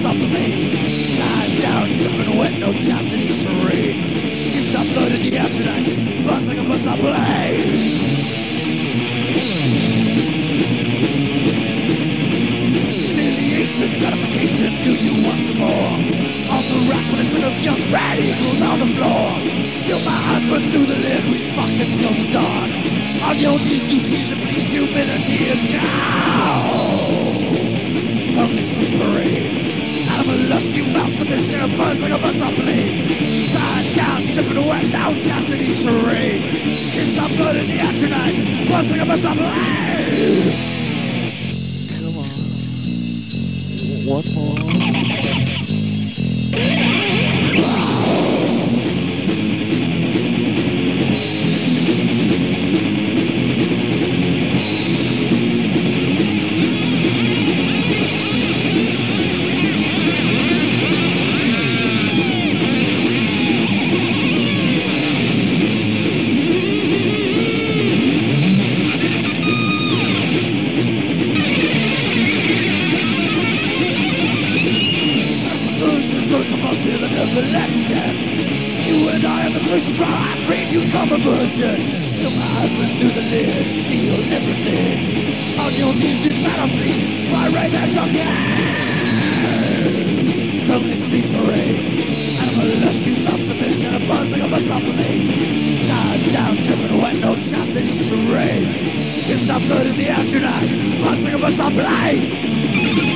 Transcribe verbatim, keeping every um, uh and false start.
supplement. Lying down, dripping wet, no chastity charade. Skips up blood in the air tonight, buzz like a buzz up blade. Gratification, do you want some more? On the rack when it's been of your spread eagles on the floor. Feel my heart run through the lid, we fucked until the dawn. On your knees to please and please humility is now. From this parade, out of a lusty mouth, the bitch gonna buzz like a buzz up blade. Lying down, dripping wet, now chastity charade. Skins up blood in the air tonight, buzz like a buzz up blade. One more. You and I are the first trial I trained you from a virgin. Feel my husband through the lid, feel everything. On your knees in battle, please, my right as your hand. From the sea parade, out of a lusty top submission and a buzz like a bus off the lake. Lying down, dripping wet, no chastity charade. Give stop blood in the air tonight, buzz like a bus off blade.